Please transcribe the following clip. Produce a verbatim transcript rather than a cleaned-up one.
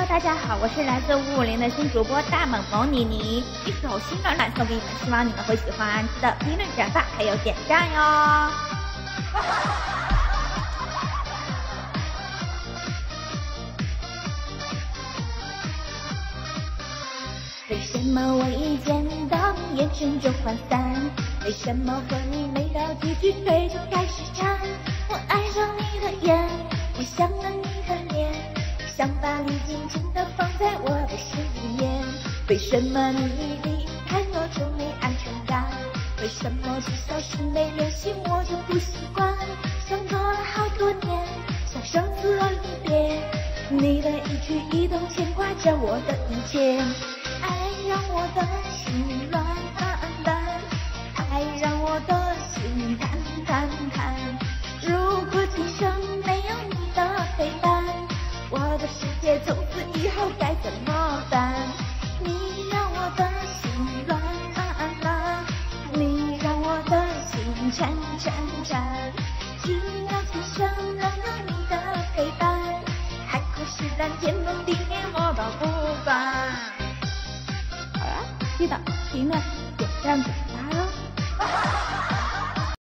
大家好，我是来自五五零的新主播大萌萌妮妮，一首新暖暖送给你们，希望你们会喜欢，记得评论、转发还有点赞哟。为什么我一见到你眼神就涣散？为什么和你没聊几句腿就开始颤？我爱上你的眼，我想了你的脸，想把你紧紧地放在我的心里面。为什么你一离开我就没安全感？为什么几小时没联系我就不习惯？想做了好多年，像上次了一别，你的一举一动牵挂着我的一切。爱让我的心乱乱乱，爱让我的心弹弹弹。如果今生没有你的陪伴，我的世界从此以后该怎么办？你让我的心乱乱乱，你让我的心颤颤颤。只要今生能有你的陪伴，海枯石烂天崩地裂我都不管。记得评论、点赞、